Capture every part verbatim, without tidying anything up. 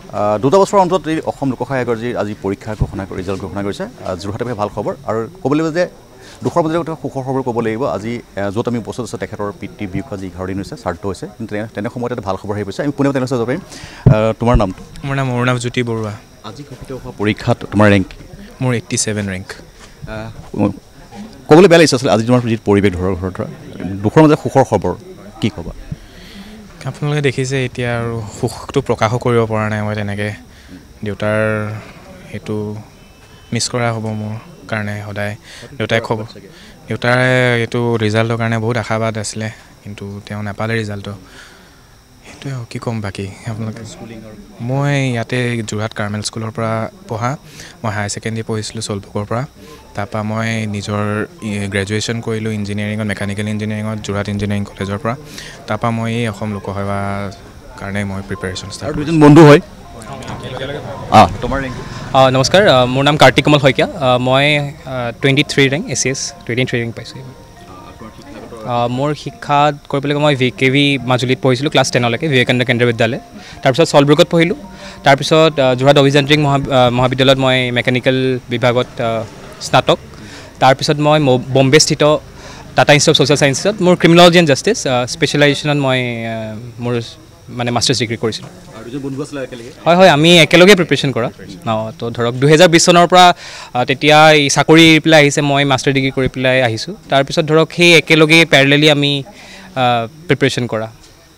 দুটা বছৰৰ অন্তত এই অসম লোকসেৱা আয়োগৰ যি আজি পৰীক্ষা ঘোষণা কৰি ৰিজাল্ট ঘোষণা কৰিছে যোৰহাটৰ বাবে ভাল খবৰ আৰু ক'ব লাগিব যে দুখৰ মাজতে এটা সুখৰ খবৰ ক'ব লাগিব আজি য'ত আমি উপস্থিত আছে তেখেতৰ পিতৃ বিয়োগ আজি এঘাৰ দিন হৈছে শ্ৰাদ্ধ হৈছে কিন্তু তেনে সময়ত এটা ভাল খবৰ আহি পৰিছে আমি পুনেও তেনেকৈ যাব পাৰিম তোমাৰ নামটো মোৰ নাম অৰুণাভ জ্যোতি বৰুৱা আজি ঘটিত হোৱা পৰীক্ষাত তোমাৰ ৰেংক মোৰ এইট্টি ছেভেন ৰেংক ক'বলৈ বেয়া লাগিছে আচলতে আজি তোমাৰ যি পৰিৱেশ ঘৰৰ ঘৰৰ ধৰা দুখৰ মাজতে সুখৰ খবৰ কি ক'বা আপোনালোকে দেখিছে এতিয়া আৰু সুখটো প্ৰকাশো কৰিব পৰা নাই মই তেনেকৈ দেউতাৰ সেইটো মিছ কৰা হ'ব মোৰ কাৰণে সদায় দেউতাই খবৰ দেউতাৰ এইটো ৰিজাল্টৰ কাৰণে বহুত আশাবাদ আছিলে কিন্তু তেওঁ নাপালে ৰিজাল্টটো সেইটোৱে কি ক'ম বাকী আপোনালোকে মই ইয়াতে যোৰহাট কাৰ্মেল স্কুলৰ পৰা পঢ়া মই হায়াৰ ছেকেণ্ডেৰী পঢ়িছিলোঁ চলবুকৰ পৰা তাৰপৰা মই নিজৰ গ্ৰেজুৱেশ্যন কৰিলোঁ ইঞ্জিনিয়াৰিঙত মেকানিকেল ইঞ্জিনিয়াৰিঙত যোৰহাট ইঞ্জিনিয়াৰিং কলেজৰ পৰা তাৰপৰা মই এই অসম লোকসেৱাৰ কাৰণে মই প্ৰিপেৰেশ্যন ষ্টাৰ্ট দুজন বন্ধু হয় তোমাৰ নমস্কাৰ মোৰ নাম কাৰ্তিক কমল শইকীয়া মই twenty three rank A C S twenty three rank পাইছোঁ মোৰ শিক্ষাত কৰিবলৈ মই ভি কে ভি মাজুলীত পঢ়িছিলোঁ ক্লাছ টেনলৈকে বিবেকানন্দ কেন্দ্ৰীয় বিদ্যালয় তাৰপিছত চলবুৰ্গত পঢ়িলোঁ তাৰপিছত যোৰহাট অভিযান্ত্ৰিক মহা মহাবিদ্যালয়ত মই মেকানিকেল বিভাগত স্নাতক তাৰপিছত মই বম্বে স্থিত টাটা ইনষ্টিটিউট অফ ছ'চিয়েল ছায়েন্সত মোৰ ক্ৰিমিনলজি এণ্ড জাষ্টিছ স্পেচিয়েলাইজেশ্যনত মই মোৰ মানে মাষ্টাৰ্ছ ডিগ্ৰী কৰিছিলোঁ হয় হয় আমি একেলগে প্ৰিপেৰেশ্যন কৰা অঁ তো ধৰক দুহেজাৰ বিছ চনৰ পৰা তেতিয়া এই চাকৰি এৰি পেলাই আহিছে মই মাষ্টাৰ ডিগ্ৰী কৰি পেলাই আহিছোঁ তাৰপিছত ধৰক সেই একেলগে পেৰেলেলি আমি প্ৰিপেৰেশ্যন কৰা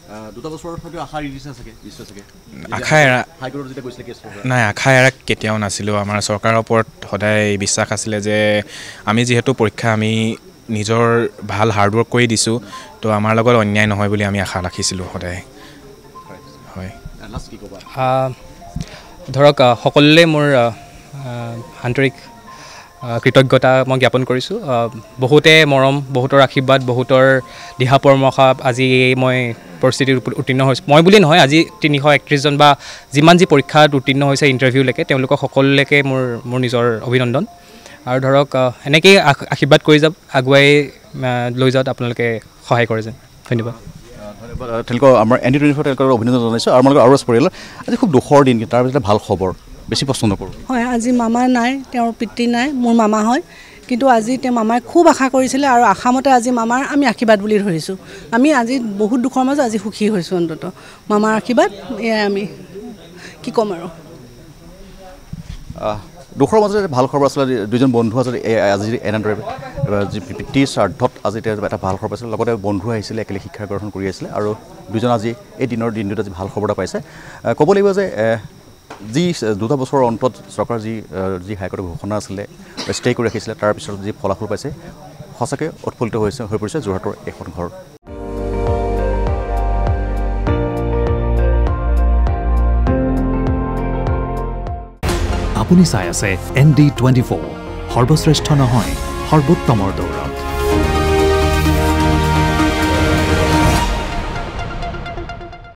আশা এৰা নাই আশা এৰা কেতিয়াও নাছিলোঁ আমাৰ চৰকাৰৰ ওপৰত সদায় বিশ্বাস আছিলে যে আমি যিহেতু পৰীক্ষা আমি নিজৰ ভাল হাৰ্ডৱৰ্ক কৰি দিছোঁ তো আমাৰ লগত অন্যায় নহয় বুলি আমি আশা ৰাখিছিলোঁ সদায় হয় ধৰক সকলোৱে মোৰ আন্তৰিক কৃতজ্ঞতা মই জ্ঞাপন কৰিছোঁ বহুতে মৰম বহুতৰ আশীৰ্বাদ বহুতৰ দিহা পৰামৰ্শ আজি মই পৰিস্থিতিত উত্তীৰ্ণ হৈছোঁ মই বুলি নহয় আজি তিনিশ একত্ৰিছজন বা যিমান যি পৰীক্ষাত উত্তীৰ্ণ হৈছে ইণ্টাৰভিউলৈকে তেওঁলোকক সকলোলৈকে মোৰ মোৰ নিজৰ অভিনন্দন আৰু ধৰক এনেকেই আশীৰ্বাদ কৰি যাওক আগুৱাই লৈ যাওক আপোনালোকে সহায় কৰে যেন ধন্যবাদ তেওঁলোকৰ আমাৰ এন ডি টুৱেণ্টি ফ'ৰ তেওঁলোকৰ অভিনন্দন জনাইছোঁ আৰু আপোনালোকৰ আৰু পৰিয়াল আজি খুব দুখৰ দিন তাৰ ভিতৰত ভাল খবৰ বেছি প্ৰশ্ন নকৰোঁ হয় আজি মামা নাই তেওঁৰ পিতৃ নাই মোৰ মামা হয় কিন্তু আজি তেওঁ মামাই খুব আশা কৰিছিলে আৰু আশামতে আজি মামাৰ আমি আশীৰ্বাদ বুলি ধৰিছোঁ আমি আজি বহুত দুখৰ মাজত আজি সুখী হৈছোঁ অন্ততঃ মামাৰ আশীৰ্বাদ এয়াই আমি কি ক'ম আৰু দুখৰ মাজতে ভাল খবৰ আছিলে দুজন বন্ধু আছিলে আজি এনেদৰে যি পিতৃ শ্ৰাদ্ধত আজি এটা ভাল খবৰ পাইছিলে লগতে বন্ধু আহিছিলে একেলগে শিক্ষা গ্ৰহণ কৰি আছিলে আৰু দুজন আজি এই দিনৰ দিনটোত আজি ভাল খবৰ এটা পাইছে ক'ব লাগিব যে যি দুটা বছৰৰ অন্তত চৰকাৰৰ যি যি হাইকোৰ্টৰ ঘোষণা আছিলে ষ্টে কৰি ৰাখিছিলে তাৰপিছত যি ফলাফল পাইছে সঁচাকৈ উৎফুল্লিত হৈছে হৈ পৰিছে যোৰহাটৰ এখন ঘৰ আপুনি চাই আছে এন ডি টুৱেণ্টি ফ'ৰ সৰ্বশ্ৰেষ্ঠ নহয় সৰ্বোত্তমৰ দৌৰ